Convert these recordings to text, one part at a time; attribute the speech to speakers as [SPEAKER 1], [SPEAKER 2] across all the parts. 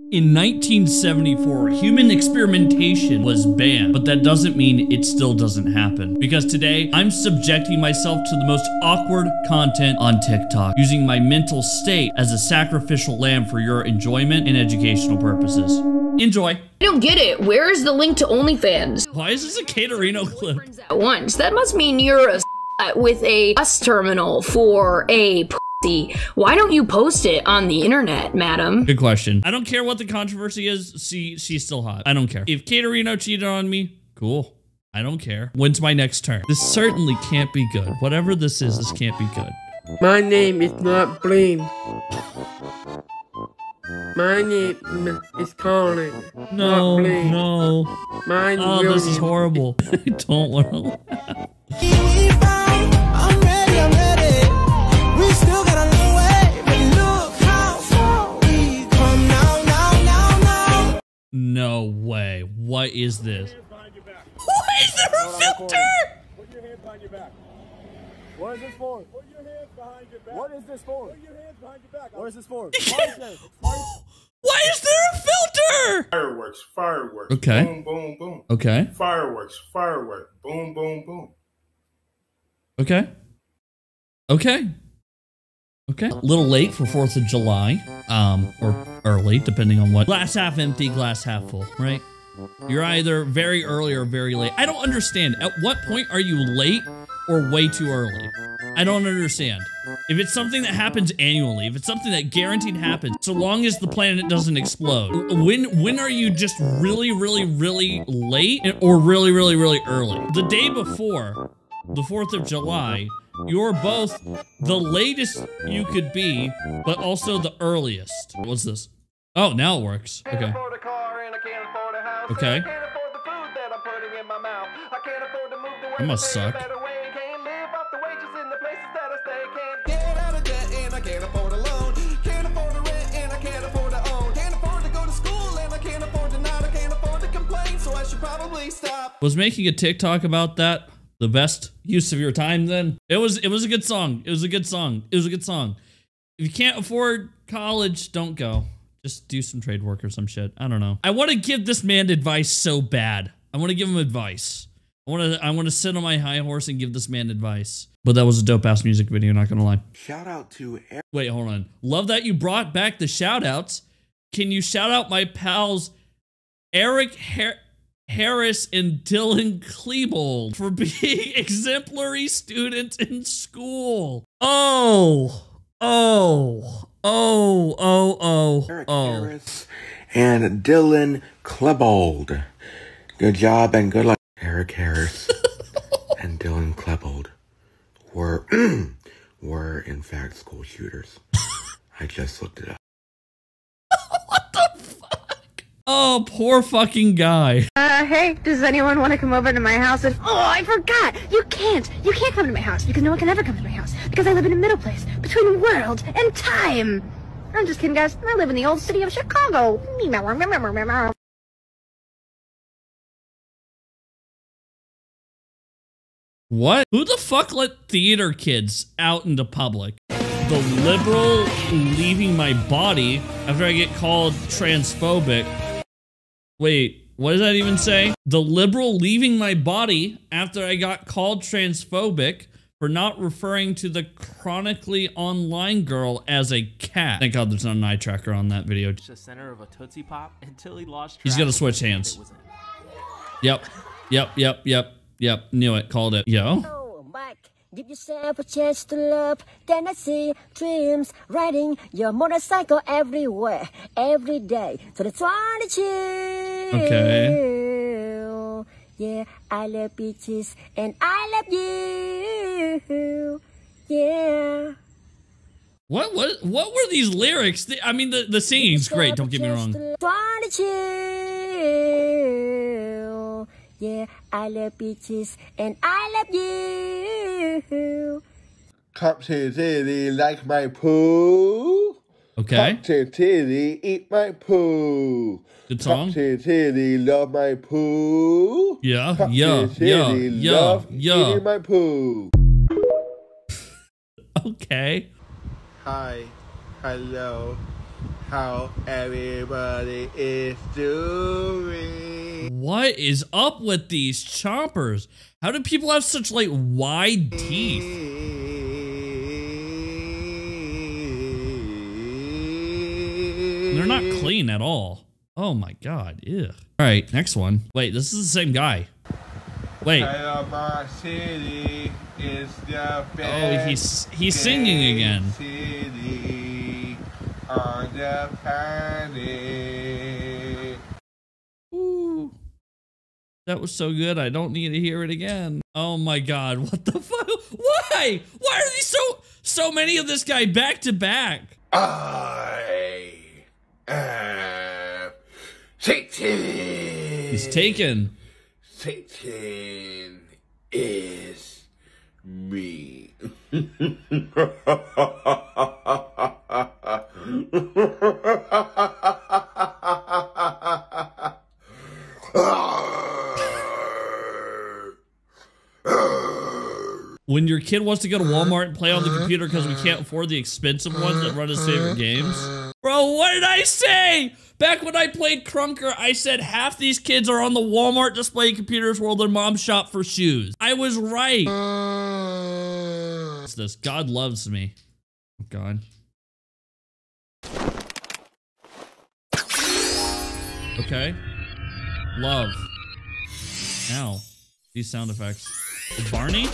[SPEAKER 1] In 1974, human experimentation was banned, but that doesn't mean it still doesn't happen. Because today, I'm subjecting myself to the most awkward content on TikTok, using my mental state as a sacrificial lamb for your enjoyment and educational purposes. Enjoy.
[SPEAKER 2] I don't get it. Where is the link to OnlyFans?
[SPEAKER 1] Why is this a Caterino clip?
[SPEAKER 2] At once. That must mean you're a with a bus terminal for a pussy. Why don't you post it on the internet, madam?
[SPEAKER 1] Good question. I don't care what the controversy is. She's still hot. I don't care. If Caterino cheated on me, cool. I don't care. When's my next turn? This certainly can't be good. Whatever this is, this can't be good.
[SPEAKER 3] My name is not Blaine. My name is Colin.
[SPEAKER 1] No,
[SPEAKER 3] not Blaine.
[SPEAKER 1] no.
[SPEAKER 3] Mine
[SPEAKER 1] Oh,
[SPEAKER 3] really
[SPEAKER 1] this is horrible. I don't want to laugh.
[SPEAKER 4] I'm ready. We still got a long way, but look how far we come now.
[SPEAKER 1] No way. What is this? Why is there a filter?
[SPEAKER 5] Put your hands behind your back. What is this for? Put your hands behind your back. What is this for? Put your hands behind your back. What is this for?
[SPEAKER 1] Why is there a filter?
[SPEAKER 6] Fireworks, fireworks.
[SPEAKER 1] Okay.
[SPEAKER 6] Boom, boom, boom.
[SPEAKER 1] Okay.
[SPEAKER 6] Fireworks, fireworks. Boom, boom, boom.
[SPEAKER 1] Okay. Okay. Okay. A little late for 4th of July. Or early, depending on what. Glass half empty, glass half full, right? You're either very early or very late. I don't understand. At what point are you late or way too early? I don't understand. If it's something that happens annually, if it's something that guaranteed happens, so long as the planet doesn't explode, when are you just really, really, really late or really, really, really early? The day before the 4th of July, you're both the latest you could be, but also the earliest. What's this? Oh, now it works. Okay. Okay. That must suck. Was making a TikTok about that the best use of your time then? It was a good song. It was a good song. It was a good song. If you can't afford college, don't go. Just do some trade work or some shit. I don't know. I want to give this man advice so bad. I want to give him advice. I want to sit on my high horse and give this man advice. But that was a dope ass music video, not gonna lie.
[SPEAKER 7] Shout out to Eric.
[SPEAKER 1] Wait, hold on. Love that you brought back the shout outs. Can you shout out my pals Eric Harris and Dylan Klebold for being exemplary students in school?
[SPEAKER 7] Eric Harris and Dylan Klebold. Good job and good luck. Eric Harris and Dylan Klebold were in fact school shooters. I just looked it up.
[SPEAKER 1] What the fuck? Oh, poor fucking guy.
[SPEAKER 8] Hey, does anyone want to come over to my house? And oh, I forgot. You can't come to my house because no one can ever come to my house because I live in a middle place between world and time. I'm just kidding, guys. I live in the old city of Chicago.
[SPEAKER 1] What? Who the fuck let theater kids out into public? The liberal leaving my body after I get called transphobic. Wait, what does that even say? The liberal leaving my body after I got called transphobic for not referring to the chronically online girl as a cat. Thank God there's not an eye tracker on that video.
[SPEAKER 9] The center of a Tootsie Pop until he lost track.
[SPEAKER 1] He's gonna switch hands. Yep. Knew it. Called it. Yo.
[SPEAKER 10] Oh, Mike, give yourself a chance to love. Then I see dreams riding your motorcycle everywhere, every day. So that's why I chill.
[SPEAKER 1] Okay.
[SPEAKER 10] Yeah, I love beaches and I love you. Yeah.
[SPEAKER 1] What were these lyrics? I mean, the singing's great. Don't get me wrong.
[SPEAKER 10] Yeah, I love beaches and I love you.
[SPEAKER 3] Come to Titty, like my poo.
[SPEAKER 1] Okay.
[SPEAKER 3] Come to Titty, eat my poo.
[SPEAKER 1] Good song.
[SPEAKER 3] Come to Titty, love my poo.
[SPEAKER 1] Yeah,
[SPEAKER 3] Come
[SPEAKER 1] yeah,
[SPEAKER 3] to Titty, love eating my poo.
[SPEAKER 1] Okay.
[SPEAKER 3] Hi, hello, how everybody is doing.
[SPEAKER 1] What is up with these chompers? How do people have such like wide teeth? They're not clean at all. Oh my god, ew. All right, next one. Wait, this is the same guy. Wait.
[SPEAKER 3] Panama City is the best.
[SPEAKER 1] Oh, he's singing again.
[SPEAKER 3] City on the planet.
[SPEAKER 1] Ooh. That was so good. I don't need to hear it again. Oh my god, what the fuck? Why? Why are these so many of this guy back to back?
[SPEAKER 3] I am Satan.
[SPEAKER 1] He's taken.
[SPEAKER 3] Satan is me.
[SPEAKER 1] When your kid wants to go to Walmart and play on the computer because we can't afford the expensive ones that run his favorite games. Bro, what did I say? Back when I played Crunker, I said half these kids are on the Walmart display computers while their mom shop for shoes. I was right. What's this? God loves me. Oh, God. Okay. Love. Ow. These sound effects. Barney?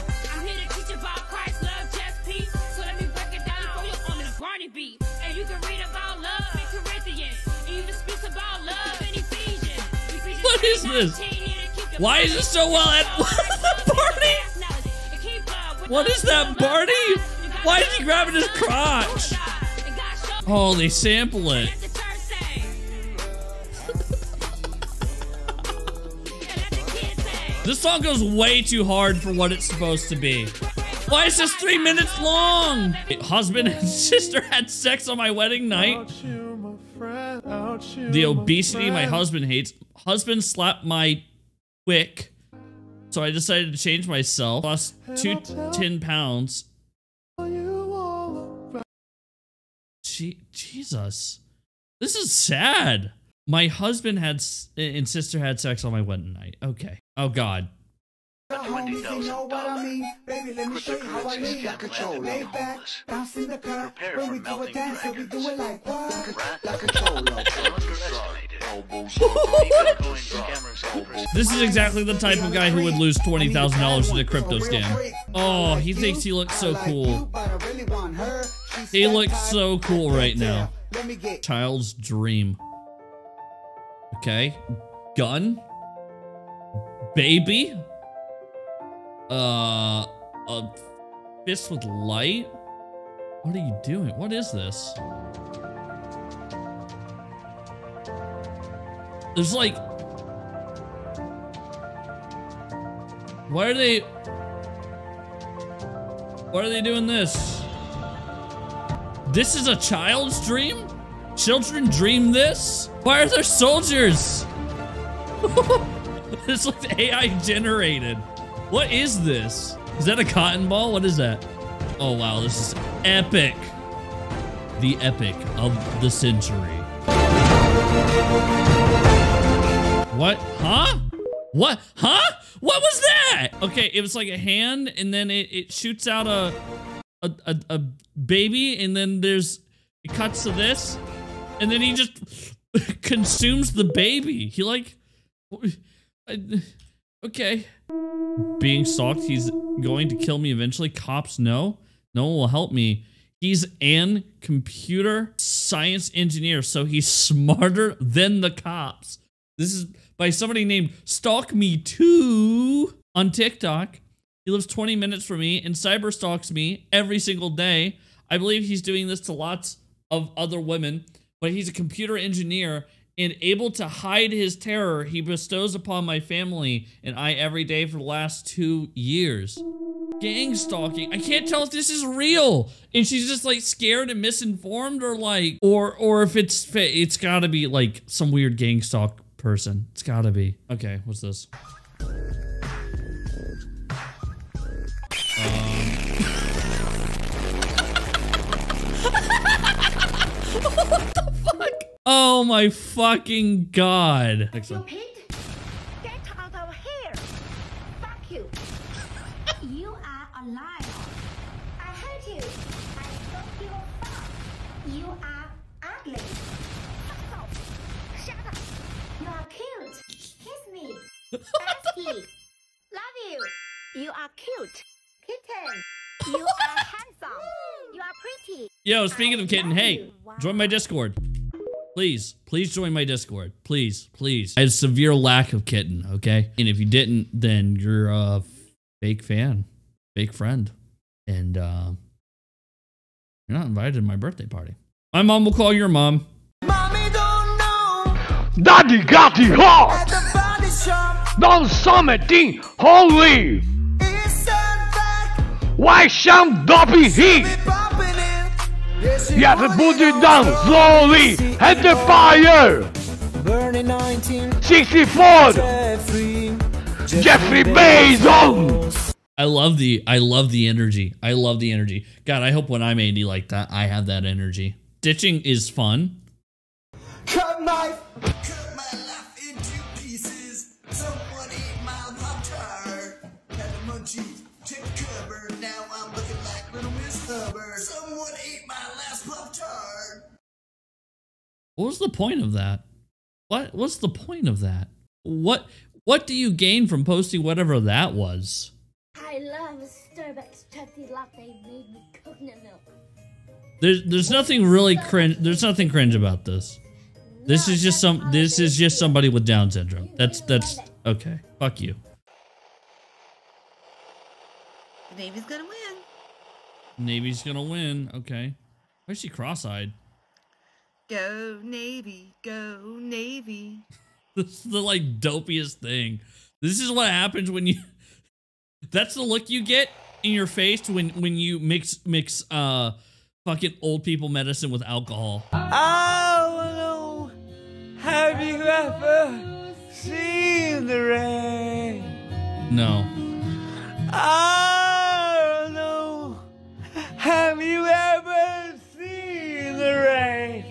[SPEAKER 1] What is this? Why is it so well at Barney? What is that, Barney? Why is he grabbing his crotch? Oh, they sample it. This song goes way too hard for what it's supposed to be. Why is this 3 minutes long? Husband and sister had sex on my wedding night. The obesity my husband hates. Husband slapped my wick, so I decided to change myself. Lost 10 pounds. Jesus. This is sad. My husband and sister had sex on my wedding night. Okay. Oh, God. This is exactly the type of guy who would lose $20,000 in a crypto scam. Oh, he thinks he looks so cool. He looks so cool right now. Child's dream. Okay. Gun. Baby. A fist with light? What are you doing? What is this? There's like... Why are they doing this? This is a child's dream? Children dream this? Why are there soldiers? This looks AI generated. What is this? Is that a cotton ball? What is that? Oh wow, this is epic. The epic of the century. What? Huh? What? Huh? What was that? Okay, it was like a hand, and then it shoots out a baby, and then it cuts to this, and then he just consumes the baby. He like, okay. Being stalked, he's going to kill me eventually. Cops, no. No one will help me. He's an computer science engineer, so he's smarter than the cops. This is by somebody named Stalk Me 2 on TikTok. He lives 20 minutes from me and cyber stalks me every single day. I believe he's doing this to lots of other women, but he's a computer engineer and able to hide his terror he bestows upon my family and I every day for the last 2 years. Gang stalking. I can't tell if this is real. And she's just like scared and misinformed, or like, or if it's gotta be like some weird gang stalk person. It's gotta be. Okay, what's this? What the Oh my fucking god.
[SPEAKER 8] You Pete, get out of here. Fuck you. You are a liar. I hate you. I don't give a fuck. You are ugly. Fuck off. Shut up. You are cute. Kiss me. Bestie. Love you. You are cute. Kitten. You are handsome. You are pretty.
[SPEAKER 1] Yo, speaking of kitten, hey, join my Discord. Please, please join my Discord. Please, please. I have severe lack of kitten, okay? And if you didn't, then you're a fake fan, fake friend. And you're not invited to my birthday party. My mom will call your mom.
[SPEAKER 4] Mommy don't know.
[SPEAKER 5] Daddy got it hot.
[SPEAKER 4] At the body shop.
[SPEAKER 5] Dans something holy.
[SPEAKER 4] It's back.
[SPEAKER 5] Why some dopey heat?
[SPEAKER 4] Be popping it. Yes,
[SPEAKER 5] You have to put it down slowly. At the fire.
[SPEAKER 4] Burning 19.
[SPEAKER 5] 64. Jeffrey Bezos.
[SPEAKER 1] I love the energy. I love the energy. God, I hope when I'm 80 like that, I have that energy. Ditching is fun.
[SPEAKER 4] Cut knife.
[SPEAKER 11] Cut my life into pieces. Someone ate my Pop-Tart. Had the munchies. Took cover. Now I'm looking like Little Miss Hubbard. Someone ate my last Pop-Tart.
[SPEAKER 1] What was the point of that? What's the point of that? What do you gain from posting whatever that was?
[SPEAKER 8] I love Starbucks chocolate latte made with coconut milk.
[SPEAKER 1] There's nothing really cringe. There's nothing cringe about this. This is just somebody with Down syndrome. That's okay. Fuck you.
[SPEAKER 12] The Navy's gonna win.
[SPEAKER 1] Navy's gonna win. Okay. Why is she cross-eyed?
[SPEAKER 12] Go Navy, go Navy.
[SPEAKER 1] This is the like dopiest thing. This is what happens when you. That's the look you get in your face when you mix fucking old people medicine with alcohol.
[SPEAKER 4] Oh, no. Have you ever seen the rain?
[SPEAKER 1] No.
[SPEAKER 4] Oh, no. Have you ever seen the rain?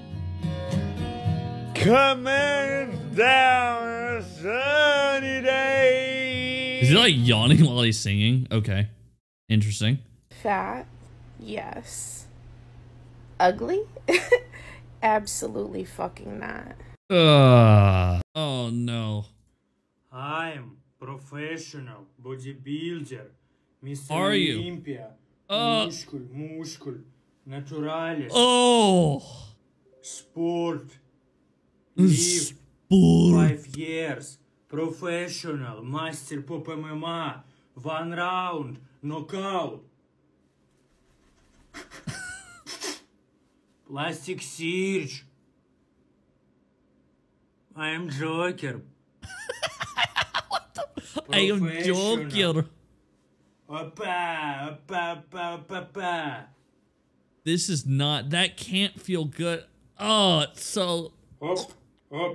[SPEAKER 4] Coming down a sunny day.
[SPEAKER 1] Is he like yawning while he's singing? Okay. Interesting.
[SPEAKER 13] Fat, yes. Ugly? Absolutely fucking not.
[SPEAKER 1] Oh no.
[SPEAKER 14] I'm professional bodybuilder, Mr.
[SPEAKER 1] Are you?
[SPEAKER 14] Olympia. Muscle, naturalis.
[SPEAKER 1] Oh.
[SPEAKER 14] Sport.
[SPEAKER 1] Sport.
[SPEAKER 14] 5 years. Professional. Master Pop MMA. 1 round. Knockout. Plastic Surge. I am Joker.
[SPEAKER 1] I am Joker. This is not. That can't feel good. Oh, it's so.
[SPEAKER 14] Up.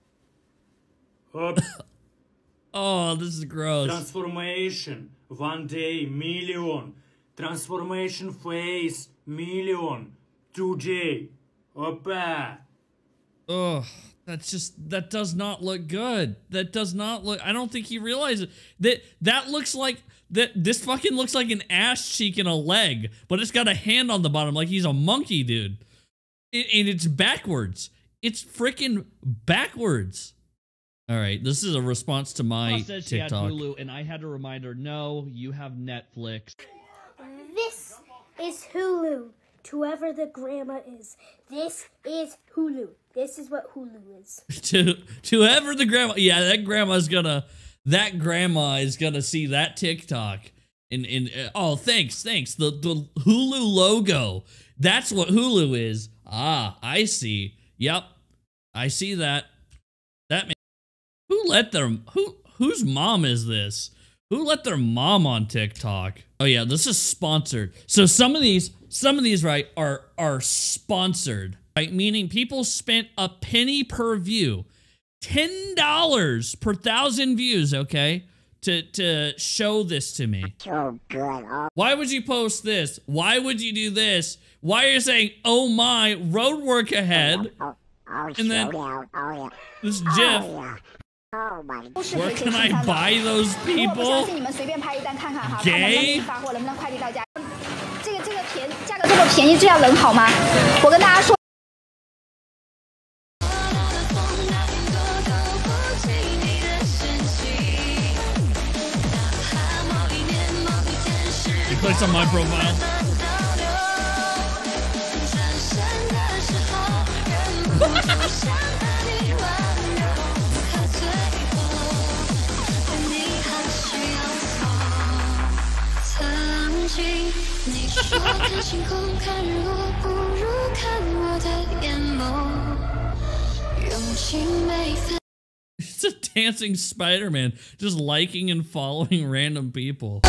[SPEAKER 1] Oh, this is gross.
[SPEAKER 14] Transformation. 1 day, million. Transformation phase, million. 2 day. Opa.
[SPEAKER 1] Oh, that does not look good. That does not look. I don't think he realizes that looks like this fucking looks like an ass cheek and a leg, but it's got a hand on the bottom like he's a monkey, dude. And it's backwards. It's freaking backwards. All right, this is a response to my
[SPEAKER 15] said she had
[SPEAKER 1] TikTok.
[SPEAKER 15] Hulu, and I had to remind her, no, you have Netflix.
[SPEAKER 8] This is Hulu. To whoever the grandma is. This is Hulu. This is what Hulu is.
[SPEAKER 1] to whoever the grandma, yeah, that grandma is gonna see that TikTok and oh, thanks the Hulu logo. That's what Hulu is. Ah, I see. Yep, I see that. That man, whose mom is this? Who let their mom on TikTok? Oh yeah, this is sponsored. So some of these right are sponsored, right? Meaning people spent a penny per view, $10 per 1,000 views, okay, to show this to me. Why would you post this? Why would you do this? Why are you saying, oh my, road work ahead? And then this GIF. Where can I buy those people? Gay?
[SPEAKER 16] 价格这么便宜，这样能好吗？我跟大家说。
[SPEAKER 1] He clicks on my profile. It's a dancing Spider-Man, just liking and following random people.